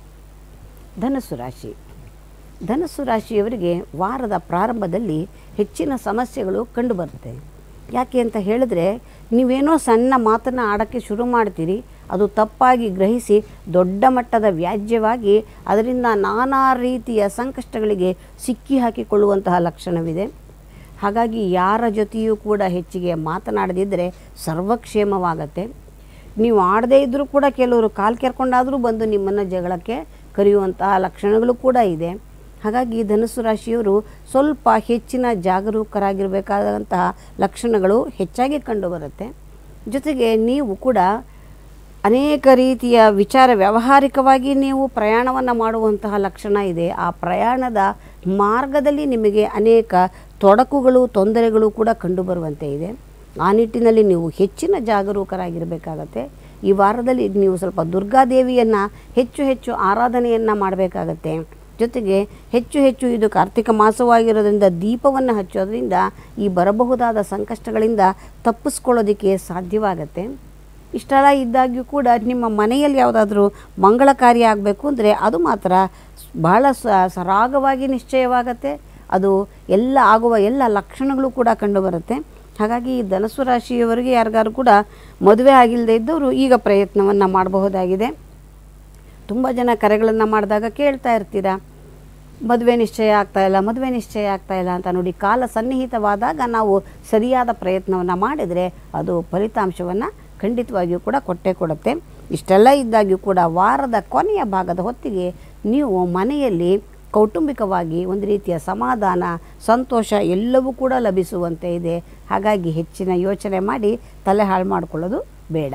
ಧನಸ್ಸು ರಾಶಿ ಧನಸ್ಸು ರಾಶಿಯವರಿಗೆ ವಾರದ ಪ್ರಾರಂಭದಲ್ಲಿ ಹೆಚ್ಚಿನ ಸಮಸ್ಯೆಗಳು ಕಂಡುಬರುತ್ತೆ. ಯಾಕೆ ಅಂತ ಹೇಳಿದ್ರೆ ನೀವೇನೋ ಸಣ್ಣ ಮಾತನ್ನು ಆಡೋಕ್ಕೆ ಶುರು ಮಾಡ್ತೀರಿ, ಅದು ತಪ್ಪಾಗಿ ಗ್ರಹಿಸಿ ದೊಡ್ಡ ಮಟ್ಟದ ವ್ಯಾಜ್ಯವಾಗಿ ಅದರಿಂದ ನಾನಾ ರೀತಿಯ ಸಂಕಷ್ಟಗಳಿಗೆ ಸಿಕ್ಕಿ ಹಾಕಿಕೊಳ್ಳುವಂತಹ ಲಕ್ಷಣವಿದೆ. ಹಾಗಾಗಿ ಯಾರ ಜೊತೆಯೂ ಕೂಡ ಹೆಚ್ಚಿಗೆ ಮಾತನಾಡದಿದ್ದರೆ ಸರ್ವಕ್ಷೇಮವಾಗತ್ತೆ. ನೀವು ಆಡದೇ ಇದ್ದರೂ ಕೂಡ ಕೆಲವರು ಕಾಲು ಕೆರ್ಕೊಂಡಾದರೂ ಬಂದು ನಿಮ್ಮನ್ನು ಜಗಳಕ್ಕೆ ಕರೆಯುವಂತಹ ಲಕ್ಷಣಗಳು ಕೂಡ ಇದೆ. ಹಾಗಾಗಿ ಧನುಸ್ಸು ರಾಶಿಯವರು ಸ್ವಲ್ಪ ಹೆಚ್ಚಿನ ಜಾಗರೂಕರಾಗಿರಬೇಕಾದಂತಹ ಲಕ್ಷಣಗಳು ಹೆಚ್ಚಾಗಿ ಕಂಡುಬರುತ್ತೆ. ಜೊತೆಗೆ ನೀವು ಕೂಡ ಅನೇಕ ರೀತಿಯ ವಿಚಾರ ವ್ಯಾವಹಾರಿಕವಾಗಿ ನೀವು ಪ್ರಯಾಣವನ್ನು ಮಾಡುವಂತಹ ಲಕ್ಷಣ ಇದೆ. ಆ ಪ್ರಯಾಣದ ಮಾರ್ಗದಲ್ಲಿ ನಿಮಗೆ ಅನೇಕ ತೊಡಕುಗಳು ತೊಂದರೆಗಳು ಕೂಡ ಕಂಡುಬರುವಂತೆ ಇದೆ. ಆ ನಿಟ್ಟಿನಲ್ಲಿ ನೀವು ಹೆಚ್ಚಿನ ಜಾಗರೂಕರಾಗಿರಬೇಕಾಗತ್ತೆ. ಈ ವಾರದಲ್ಲಿ ನೀವು ಸ್ವಲ್ಪ ದುರ್ಗಾದೇವಿಯನ್ನು ಹೆಚ್ಚು ಹೆಚ್ಚು ಆರಾಧನೆಯನ್ನು ಮಾಡಬೇಕಾಗತ್ತೆ. ಜೊತೆಗೆ ಹೆಚ್ಚು ಹೆಚ್ಚು ಇದು ಕಾರ್ತಿಕ ಮಾಸವಾಗಿರೋದ್ರಿಂದ ದೀಪವನ್ನು ಹಚ್ಚೋದ್ರಿಂದ ಈ ಬರಬಹುದಾದ ಸಂಕಷ್ಟಗಳಿಂದ ತಪ್ಪಿಸ್ಕೊಳ್ಳೋದಕ್ಕೆ ಸಾಧ್ಯವಾಗತ್ತೆ. ಇಷ್ಟೆಲ್ಲ ಇದ್ದಾಗ್ಯೂ ಕೂಡ ನಿಮ್ಮ ಮನೆಯಲ್ಲಿ ಯಾವುದಾದ್ರೂ ಮಂಗಳ ಕಾರ್ಯ ಆಗಬೇಕು ಅಂದರೆ ಅದು ಮಾತ್ರ ಬಹಳ ಸರಾಗವಾಗಿ ನಿಶ್ಚಯವಾಗತ್ತೆ. ಅದು ಎಲ್ಲ ಆಗುವ ಎಲ್ಲ ಲಕ್ಷಣಗಳು ಕೂಡ ಕಂಡುಬರುತ್ತೆ. ಹಾಗಾಗಿ ಈ ಧನಸ್ಸು ರಾಶಿಯವರಿಗೆ ಯಾರಿಗಾರು ಕೂಡ ಮದುವೆ ಆಗಿಲ್ಲದೆ ಇದ್ದವರು ಈಗ ಪ್ರಯತ್ನವನ್ನು ಮಾಡಬಹುದಾಗಿದೆ. ತುಂಬ ಜನ ಕರೆಗಳನ್ನು ಮಾಡಿದಾಗ ಕೇಳ್ತಾ ಇರ್ತೀರಾ, ಮದುವೆ ನಿಶ್ಚಯ ಆಗ್ತಾಯಿಲ್ಲ ಮದುವೆ ನಿಶ್ಚಯ ಆಗ್ತಾಯಿಲ್ಲ ಅಂತ. ನೋಡಿ, ಕಾಲ ಸನ್ನಿಹಿತವಾದಾಗ ನಾವು ಸರಿಯಾದ ಪ್ರಯತ್ನವನ್ನು ಮಾಡಿದರೆ ಅದು ಫಲಿತಾಂಶವನ್ನು ಖಂಡಿತವಾಗಿಯೂ ಕೂಡ ಕೊಟ್ಟೇ ಕೊಡುತ್ತೆ. ಇಷ್ಟೆಲ್ಲ ಇದ್ದಾಗ್ಯೂ ಕೂಡ ವಾರದ ಕೊನೆಯ ಭಾಗದ ಹೊತ್ತಿಗೆ ನೀವು ಮನೆಯಲ್ಲಿ ಕೌಟುಂಬಿಕವಾಗಿ ಒಂದು ರೀತಿಯ ಸಮಾಧಾನ ಸಂತೋಷ ಎಲ್ಲವೂ ಕೂಡ ಲಭಿಸುವಂತೆ ಇದೆ. ಹಾಗಾಗಿ ಹೆಚ್ಚಿನ ಯೋಚನೆ ಮಾಡಿ ತಲೆ ಹಾಳು ಮಾಡಿಕೊಳ್ಳೋದು ಬೇಡ.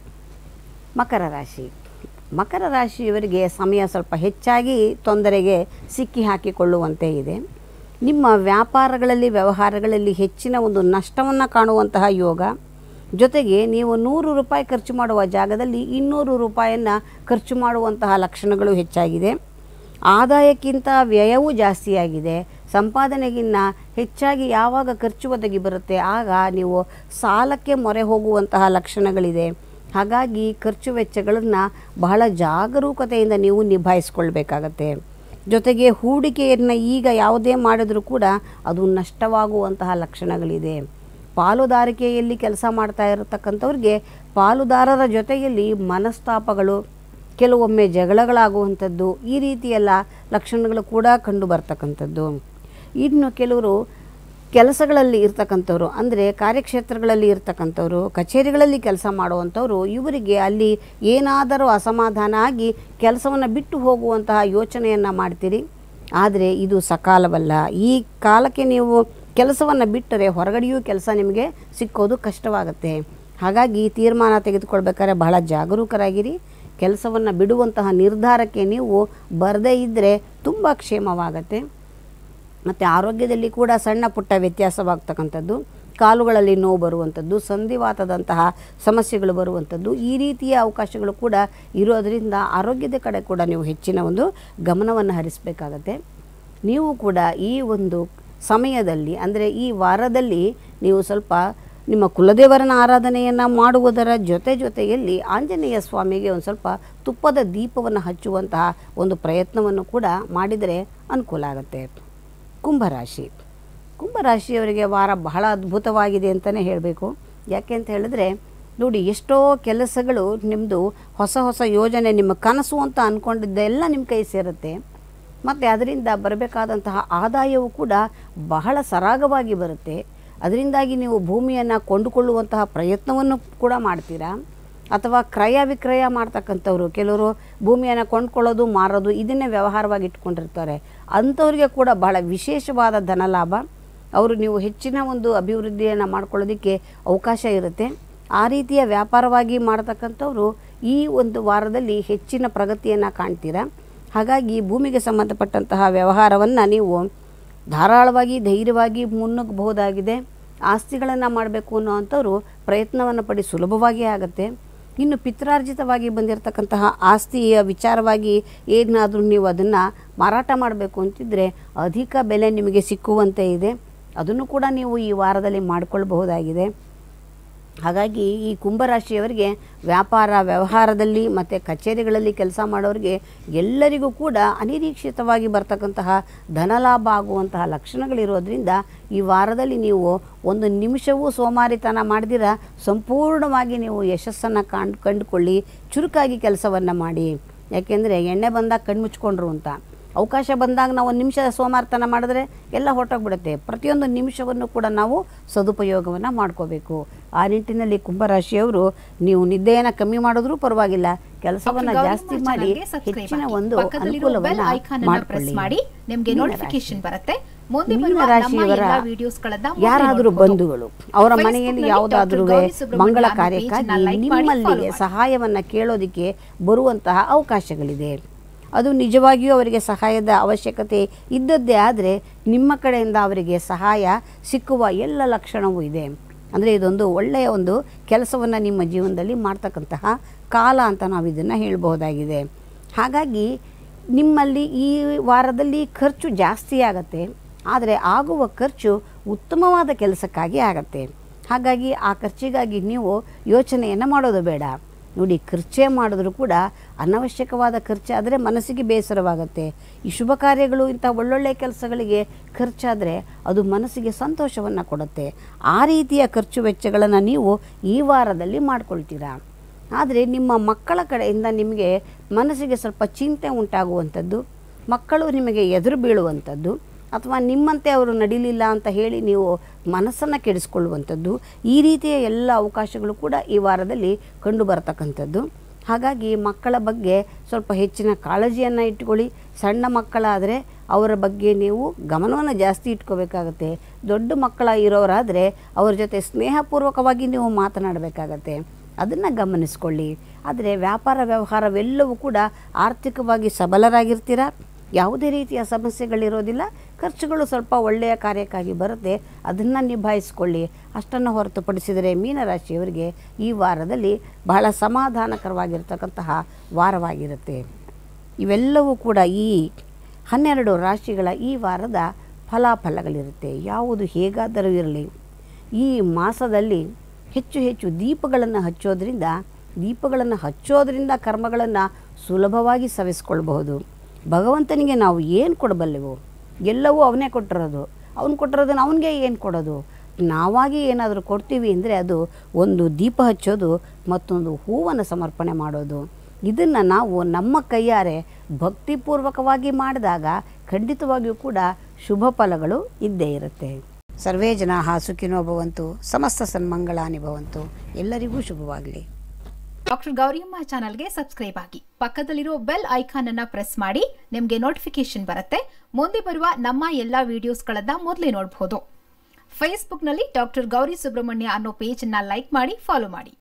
ಮಕರ ರಾಶಿ ಮಕರ ರಾಶಿಯವರಿಗೆ ಸಮಯ ಸ್ವಲ್ಪ ಹೆಚ್ಚಾಗಿ ತೊಂದರೆಗೆ ಸಿಕ್ಕಿ ಹಾಕಿಕೊಳ್ಳುವಂತೆ ಇದೆ. ನಿಮ್ಮ ವ್ಯಾಪಾರಗಳಲ್ಲಿ ವ್ಯವಹಾರಗಳಲ್ಲಿ ಹೆಚ್ಚಿನ ಒಂದು ನಷ್ಟವನ್ನು ಕಾಣುವಂತಹ ಯೋಗ. ಜೊತೆಗೆ ನೀವು ನೂರು ರೂಪಾಯಿ ಖರ್ಚು ಮಾಡುವ ಜಾಗದಲ್ಲಿ ಇನ್ನೂರು ರೂಪಾಯಿಯನ್ನು ಖರ್ಚು ಮಾಡುವಂತಹ ಲಕ್ಷಣಗಳು ಹೆಚ್ಚಾಗಿದೆ. ಆದಾಯಕ್ಕಿಂತ ವ್ಯಯವೂ ಜಾಸ್ತಿಯಾಗಿದೆ. ಸಂಪಾದನೆಗಿನ್ನ ಹೆಚ್ಚಾಗಿ ಯಾವಾಗ ಖರ್ಚು ಒದಗಿ ಬರುತ್ತೆ ಆಗ ನೀವು ಸಾಲಕ್ಕೆ ಮೊರೆ ಹೋಗುವಂತಹ ಲಕ್ಷಣಗಳಿದೆ. ಹಾಗಾಗಿ ಖರ್ಚು ವೆಚ್ಚಗಳನ್ನು ಬಹಳ ಜಾಗರೂಕತೆಯಿಂದ ನೀವು ನಿಭಾಯಿಸ್ಕೊಳ್ಬೇಕಾಗತ್ತೆ. ಜೊತೆಗೆ ಹೂಡಿಕೆಯನ್ನು ಈಗ ಯಾವುದೇ ಮಾಡಿದ್ರೂ ಕೂಡ ಅದು ನಷ್ಟವಾಗುವಂತಹ ಲಕ್ಷಣಗಳಿದೆ. ಪಾಲುದಾರಿಕೆಯಲ್ಲಿ ಕೆಲಸ ಮಾಡ್ತಾ ಇರತಕ್ಕಂಥವ್ರಿಗೆ ಪಾಲುದಾರರ ಜೊತೆಯಲ್ಲಿ ಮನಸ್ತಾಪಗಳು, ಕೆಲವೊಮ್ಮೆ ಜಗಳಗಳಾಗುವಂಥದ್ದು, ಈ ರೀತಿಯೆಲ್ಲ ಲಕ್ಷಣಗಳು ಕೂಡ ಕಂಡು ಬರ್ತಕ್ಕಂಥದ್ದು. ಇನ್ನು ಕೆಲವರು ಕೆಲಸಗಳಲ್ಲಿ ಇರ್ತಕ್ಕಂಥವ್ರು ಅಂದರೆ ಕಾರ್ಯಕ್ಷೇತ್ರಗಳಲ್ಲಿ ಇರ್ತಕ್ಕಂಥವ್ರು, ಕಚೇರಿಗಳಲ್ಲಿ ಕೆಲಸ ಮಾಡುವಂಥವ್ರು, ಇವರಿಗೆ ಅಲ್ಲಿ ಏನಾದರೂ ಅಸಮಾಧಾನ ಆಗಿ ಕೆಲಸವನ್ನು ಬಿಟ್ಟು ಹೋಗುವಂತಹ ಯೋಚನೆಯನ್ನು ಮಾಡ್ತೀರಿ. ಆದರೆ ಇದು ಸಕಾಲವಲ್ಲ. ಈ ಕಾಲಕ್ಕೆ ನೀವು ಕೆಲಸವನ್ನು ಬಿಟ್ಟರೆ ಹೊರಗಡೆಯೂ ಕೆಲಸ ನಿಮಗೆ ಸಿಕ್ಕೋದು ಕಷ್ಟವಾಗುತ್ತೆ. ಹಾಗಾಗಿ ತೀರ್ಮಾನ ತೆಗೆದುಕೊಳ್ಬೇಕಾದ್ರೆ ಬಹಳ ಜಾಗರೂಕರಾಗಿರಿ. ಕೆಲಸವನ್ನು ಬಿಡುವಂತಹ ನಿರ್ಧಾರಕ್ಕೆ ನೀವು ಬರದೇ ಇದ್ದರೆ ತುಂಬ ಕ್ಷೇಮವಾಗತ್ತೆ. ಮತ್ತು ಆರೋಗ್ಯದಲ್ಲಿ ಕೂಡ ಸಣ್ಣ ಪುಟ್ಟ ವ್ಯತ್ಯಾಸವಾಗ್ತಕ್ಕಂಥದ್ದು, ಕಾಲುಗಳಲ್ಲಿ ನೋವು ಬರುವಂಥದ್ದು, ಸಂಧಿವಾತದಂತಹ ಸಮಸ್ಯೆಗಳು ಬರುವಂಥದ್ದು, ಈ ರೀತಿಯ ಅವಕಾಶಗಳು ಕೂಡ ಇರೋದರಿಂದ ಆರೋಗ್ಯದ ಕಡೆ ಕೂಡ ನೀವು ಹೆಚ್ಚಿನ ಒಂದು ಗಮನವನ್ನು ಹರಿಸಬೇಕಾಗತ್ತೆ. ನೀವು ಕೂಡ ಈ ಒಂದು ಸಮಯದಲ್ಲಿ ಅಂದರೆ ಈ ವಾರದಲ್ಲಿ ನೀವು ಸ್ವಲ್ಪ ನಿಮ್ಮ ಕುಲದೇವರನ ಆರಾಧನೆಯನ್ನು ಮಾಡುವುದರ ಜೊತೆ ಜೊತೆಯಲ್ಲಿ ಆಂಜನೇಯ ಸ್ವಾಮಿಗೆ ಒಂದು ಸ್ವಲ್ಪ ತುಪ್ಪದ ದೀಪವನ್ನು ಹಚ್ಚುವಂತಹ ಒಂದು ಪ್ರಯತ್ನವನ್ನು ಕೂಡ ಮಾಡಿದರೆ ಅನುಕೂಲ ಆಗುತ್ತೆ. ಕುಂಭರಾಶಿ ಕುಂಭರಾಶಿಯವರಿಗೆ ವಾರ ಬಹಳ ಅದ್ಭುತವಾಗಿದೆ ಅಂತಲೇ ಹೇಳಬೇಕು. ಯಾಕೆ ಅಂತ ಹೇಳಿದ್ರೆ ನೋಡಿ, ಎಷ್ಟೋ ಕೆಲಸಗಳು ನಿಮ್ಮದು ಹೊಸ ಹೊಸ ಯೋಜನೆ, ನಿಮ್ಮ ಕನಸು ಅಂತ ಅಂದ್ಕೊಂಡಿದ್ದೆಲ್ಲ ನಿಮ್ಮ ಕೈ ಸೇರುತ್ತೆ. ಮತ್ತು ಅದರಿಂದ ಬರಬೇಕಾದಂತಹ ಆದಾಯವು ಕೂಡ ಬಹಳ ಸರಾಗವಾಗಿ ಬರುತ್ತೆ. ಅದರಿಂದಾಗಿ ನೀವು ಭೂಮಿಯನ್ನು ಕೊಂಡುಕೊಳ್ಳುವಂತಹ ಪ್ರಯತ್ನವನ್ನು ಕೂಡ ಮಾಡ್ತೀರಾ. ಅಥವಾ ಕ್ರಯ ವಿಕ್ರಯ ಮಾಡ್ತಕ್ಕಂಥವ್ರು, ಕೆಲವರು ಭೂಮಿಯನ್ನು ಕೊಂಡ್ಕೊಳ್ಳೋದು ಮಾರೋದು ಇದನ್ನೇ ವ್ಯವಹಾರವಾಗಿ ಇಟ್ಕೊಂಡಿರ್ತಾರೆ. ಅಂಥವ್ರಿಗೆ ಕೂಡ ಬಹಳ ವಿಶೇಷವಾದ ಧನಲಾಭ. ಅವರು ನೀವು ಹೆಚ್ಚಿನ ಒಂದು ಅಭಿವೃದ್ಧಿಯನ್ನು ಮಾಡ್ಕೊಳ್ಳೋದಕ್ಕೆ ಅವಕಾಶ ಇರುತ್ತೆ. ಆ ರೀತಿಯ ವ್ಯಾಪಾರವಾಗಿ ಮಾಡ್ತಕ್ಕಂಥವ್ರು ಈ ಒಂದು ವಾರದಲ್ಲಿ ಹೆಚ್ಚಿನ ಪ್ರಗತಿಯನ್ನು ಕಾಣ್ತೀರಾ. ಹಾಗಾಗಿ ಭೂಮಿಗೆ ಸಂಬಂಧಪಟ್ಟಂತಹ ವ್ಯವಹಾರವನ್ನು ನೀವು ಧಾರಾಳವಾಗಿ ಧೈರ್ಯವಾಗಿ ಮುನ್ನುಗ್ಗಬಹುದಾಗಿದೆ. ಆಸ್ತಿಗಳನ್ನು ಮಾಡಬೇಕು ಅನ್ನೋವಂಥವ್ರು ಪ್ರಯತ್ನವನ್ನು ಪಡಿ ಸುಲಭವಾಗಿ ಆಗುತ್ತೆ. ಇನ್ನು ಪಿತ್ರಾರ್ಜಿತವಾಗಿ ಬಂದಿರತಕ್ಕಂತಹ ಆಸ್ತಿಯ ವಿಚಾರವಾಗಿ ಏನಾದರೂ ನೀವು ಅದನ್ನು ಮಾರಾಟ ಮಾಡಬೇಕು ಅಂತಿದ್ದರೆ ಅಧಿಕ ಬೆಲೆ ನಿಮಗೆ ಸಿಕ್ಕುವಂತೆ ಇದೆ. ಅದನ್ನು ಕೂಡ ನೀವು ಈ ವಾರದಲ್ಲಿ ಮಾಡಿಕೊಳ್ಬಹುದಾಗಿದೆ. ಹಾಗಾಗಿ ಈ ಕುಂಭರಾಶಿಯವರಿಗೆ ವ್ಯಾಪಾರ ವ್ಯವಹಾರದಲ್ಲಿ ಮತ್ತು ಕಚೇರಿಗಳಲ್ಲಿ ಕೆಲಸ ಮಾಡೋರಿಗೆ ಎಲ್ಲರಿಗೂ ಕೂಡ ಅನಿರೀಕ್ಷಿತವಾಗಿ ಬರ್ತಕ್ಕಂತಹ ಧನಲಾಭ ಆಗುವಂತಹ ಲಕ್ಷಣಗಳಿರೋದ್ರಿಂದ ಈ ವಾರದಲ್ಲಿ ನೀವು ಒಂದು ನಿಮಿಷವೂ ಸೋಮಾರಿತನ ಮಾಡಿದಿರ ಸಂಪೂರ್ಣವಾಗಿ ನೀವು ಯಶಸ್ಸನ್ನು ಕಂಡು ಕಂಡುಕೊಳ್ಳಿ. ಚುರುಕಾಗಿ ಕೆಲಸವನ್ನು ಮಾಡಿ. ಯಾಕೆಂದರೆ ಎಣ್ಣೆ ಬಂದಾಗ ಕಣ್ಮುಚ್ಕೊಂಡ್ರು ಅಂತ. ಅವಕಾಶ ಬಂದಾಗ ನಾವು ಒಂದು ನಿಮಿಷ ಸೋಮಾರಿತನ ಮಾಡಿದ್ರೆ ಎಲ್ಲ ಹೊರಟೋಗ್ಬಿಡುತ್ತೆ. ಪ್ರತಿಯೊಂದು ನಿಮಿಷವನ್ನು ಕೂಡ ನಾವು ಸದುಪಯೋಗವನ್ನು ಮಾಡ್ಕೋಬೇಕು. ಆ ನಿಟ್ಟಿನಲ್ಲಿ ಕುಂಭರಾಶಿಯವರು ನೀವು ನಿದ್ದೆಯನ್ನು ಕಮ್ಮಿ ಮಾಡಿದ್ರೂ ಪರವಾಗಿಲ್ಲ, ಕೆಲಸವನ್ನು ಜಾಸ್ತಿ ಮಾಡಿ ಹೆಚ್ಚಿನ ಒಂದು ಅನುಕೂಲವನ್ನು ಮಾಡಿಕೊಳ್ಳಿ. ಮೀನರಾಶಿಯವರ ಯಾರಾದರೂ ಬಂಧುಗಳು ಅವರ ಮನೆಯಲ್ಲಿ ಯಾವುದಾದ್ರೂ ಮಂಗಳ ಕಾರ್ಯಕ್ಕಾಗಿ ನಿಮ್ಮಲ್ಲಿಗೆ ಸಹಾಯವನ್ನು ಕೇಳೋದಕ್ಕೆ ಬರುವಂತಹ ಅವಕಾಶಗಳಿದೆ. ಅದು ನಿಜವಾಗಿಯೂ ಅವರಿಗೆ ಸಹಾಯದ ಅವಶ್ಯಕತೆ ಇದ್ದದ್ದೇ ಆದರೆ ನಿಮ್ಮ ಕಡೆಯಿಂದ ಅವರಿಗೆ ಸಹಾಯ ಸಿಕ್ಕುವ ಎಲ್ಲ ಲಕ್ಷಣವೂ ಇದೆ. ಅಂದರೆ ಇದೊಂದು ಒಳ್ಳೆಯ ಒಂದು ಕೆಲಸವನ್ನು ನಿಮ್ಮ ಜೀವನದಲ್ಲಿ ಮಾಡ್ತಕ್ಕಂತಹ ಕಾಲ ಅಂತ ನಾವು ಇದನ್ನು ಹೇಳ್ಬಹುದಾಗಿದೆ. ಹಾಗಾಗಿ ನಿಮ್ಮಲ್ಲಿ ಈ ವಾರದಲ್ಲಿ ಖರ್ಚು ಜಾಸ್ತಿ ಆಗತ್ತೆ, ಆದರೆ ಆಗುವ ಖರ್ಚು ಉತ್ತಮವಾದ ಕೆಲಸಕ್ಕಾಗಿ ಆಗತ್ತೆ. ಹಾಗಾಗಿ ಆ ಖರ್ಚಿಗಾಗಿ ನೀವು ಯೋಚನೆಯನ್ನು ಮಾಡೋದು ಬೇಡ. ನೋಡಿ, ಖರ್ಚೇ ಮಾಡಿದ್ರೂ ಕೂಡ ಅನವಶ್ಯಕವಾದ ಖರ್ಚಾದರೆ ಮನಸ್ಸಿಗೆ ಬೇಸರವಾಗುತ್ತೆ. ಈ ಶುಭ ಕಾರ್ಯಗಳು ಇಂಥ ಒಳ್ಳೊಳ್ಳೆ ಕೆಲಸಗಳಿಗೆ ಖರ್ಚಾದರೆ ಅದು ಮನಸ್ಸಿಗೆ ಸಂತೋಷವನ್ನು ಕೊಡುತ್ತೆ. ಆ ರೀತಿಯ ಖರ್ಚು ವೆಚ್ಚಗಳನ್ನು ನೀವು ಈ ವಾರದಲ್ಲಿ ಮಾಡ್ಕೊಳ್ತೀರಾ. ಆದರೆ ನಿಮ್ಮ ಮಕ್ಕಳ ಕಡೆಯಿಂದ ನಿಮಗೆ ಮನಸ್ಸಿಗೆ ಸ್ವಲ್ಪ ಚಿಂತೆ ಉಂಟಾಗುವಂಥದ್ದು, ಮಕ್ಕಳು ನಿಮಗೆ ಎದುರು ಬೀಳುವಂಥದ್ದು, ಅಥವಾ ನಿಮ್ಮಂತೆ ಅವರು ನಡೀಲಿಲ್ಲ ಅಂತ ಹೇಳಿ ನೀವು ಮನಸ್ಸನ್ನು ಕೆಡಿಸ್ಕೊಳ್ಳುವಂಥದ್ದು, ಈ ರೀತಿಯ ಎಲ್ಲ ಅವಕಾಶಗಳು ಕೂಡ ಈ ವಾರದಲ್ಲಿ ಕಂಡು ಬರತಕ್ಕಂಥದ್ದು. ಹಾಗಾಗಿ ಮಕ್ಕಳ ಬಗ್ಗೆ ಸ್ವಲ್ಪ ಹೆಚ್ಚಿನ ಕಾಳಜಿಯನ್ನು ಇಟ್ಕೊಳ್ಳಿ. ಸಣ್ಣ ಮಕ್ಕಳಾದರೆ ಅವರ ಬಗ್ಗೆ ನೀವು ಗಮನವನ್ನು ಜಾಸ್ತಿ ಇಟ್ಕೋಬೇಕಾಗತ್ತೆ. ದೊಡ್ಡ ಮಕ್ಕಳ ಇರೋರಾದರೆ ಅವ್ರ ಜೊತೆ ಸ್ನೇಹಪೂರ್ವಕವಾಗಿ ನೀವು ಮಾತನಾಡಬೇಕಾಗತ್ತೆ, ಅದನ್ನು ಗಮನಿಸ್ಕೊಳ್ಳಿ. ಆದರೆ ವ್ಯಾಪಾರ ವ್ಯವಹಾರವೆಲ್ಲವೂ ಕೂಡ ಆರ್ಥಿಕವಾಗಿ ಸಬಲರಾಗಿರ್ತೀರ, ಯಾವುದೇ ರೀತಿಯ ಸಮಸ್ಯೆಗಳಿರೋದಿಲ್ಲ. ಖರ್ಚುಗಳು ಸ್ವಲ್ಪ ಒಳ್ಳೆಯ ಕಾರ್ಯಕ್ಕಾಗಿ ಬರುತ್ತೆ, ಅದನ್ನು ನಿಭಾಯಿಸ್ಕೊಳ್ಳಿ. ಅಷ್ಟನ್ನು ಹೊರತುಪಡಿಸಿದರೆ ಮೀನರಾಶಿಯವರಿಗೆ ಈ ವಾರದಲ್ಲಿ ಬಹಳ ಸಮಾಧಾನಕರವಾಗಿರ್ತಕ್ಕಂತಹ ವಾರವಾಗಿರುತ್ತೆ. ಇವೆಲ್ಲವೂ ಕೂಡ ಈ ಹನ್ನೆರಡು ರಾಶಿಗಳ ಈ ವಾರದ ಫಲಾಫಲಗಳಿರುತ್ತೆ. ಯಾವುದು ಹೇಗಾದರೂ ಇರಲಿ, ಈ ಮಾಸದಲ್ಲಿ ಹೆಚ್ಚು ಹೆಚ್ಚು ದೀಪಗಳನ್ನು ಹಚ್ಚೋದ್ರಿಂದ ದೀಪಗಳನ್ನು ಹಚ್ಚೋದ್ರಿಂದ ಕರ್ಮಗಳನ್ನು ಸುಲಭವಾಗಿ ಸವಿಸ್ಕೊಳ್ಬಹುದು. ಭಗವಂತನಿಗೆ ನಾವು ಏನು ಕೊಡಬಲ್ಲೆವು? ಎಲ್ಲವೂ ಅವನೇ ಕೊಟ್ಟಿರೋದು. ಅವನು ಕೊಟ್ಟಿರೋದನ್ನು ಅವನಿಗೆ ಏನು ಕೊಡೋದು? ನಾವಾಗಿ ಏನಾದರೂ ಕೊಡ್ತೀವಿ ಅಂದರೆ ಅದು ಒಂದು ದೀಪ ಹಚ್ಚೋದು, ಮತ್ತೊಂದು ಹೂವನ್ನು ಸಮರ್ಪಣೆ ಮಾಡೋದು. ಇದನ್ನು ನಾವು ನಮ್ಮ ಕೈಯಾರೆ ಭಕ್ತಿಪೂರ್ವಕವಾಗಿ ಮಾಡಿದಾಗ ಖಂಡಿತವಾಗಿಯೂ ಕೂಡ ಶುಭ ಫಲಗಳು ಇದ್ದೇ ಇರುತ್ತೆ. ಸರ್ವೇ ಜನಾಃ ಸುಖಿನೋ ಭವಂತು, ಸಮಸ್ತ ಸನ್ಮಂಗಳಾನಿ ಭವಂತು. ಎಲ್ಲರಿಗೂ ಶುಭವಾಗಲಿ. ಡಾಕ್ಟರ್ ಗೌರಿಯಮ್ಮ ಚಾನಲ್ಗೆ ಸಬ್ಸ್ಕ್ರೈಬ್ ಆಗಿ, ಪಕ್ಕದಲ್ಲಿರೋ ಬೆಲ್ ಐಕಾನ್ ಅನ್ನ ಪ್ರೆಸ್ ಮಾಡಿ, ನಿಮಗೆ ನೋಟಿಫಿಕೇಶನ್ ಬರುತ್ತೆ. ಮುಂದೆ ಬರುವ ನಮ್ಮ ಎಲ್ಲಾ ವಿಡಿಯೋಸ್ಗಳನ್ನ ಮೊದಲೇ ನೋಡಬಹುದು. ಫೇಸ್ಬುಕ್ನಲ್ಲಿ ಡಾಕ್ಟರ್ ಗೌರಿ ಸುಬ್ರಹ್ಮಣ್ಯ ಅನ್ನೋ ಪೇಜ್ ಅನ್ನ ಲೈಕ್ ಮಾಡಿ, ಫಾಲೋ ಮಾಡಿ.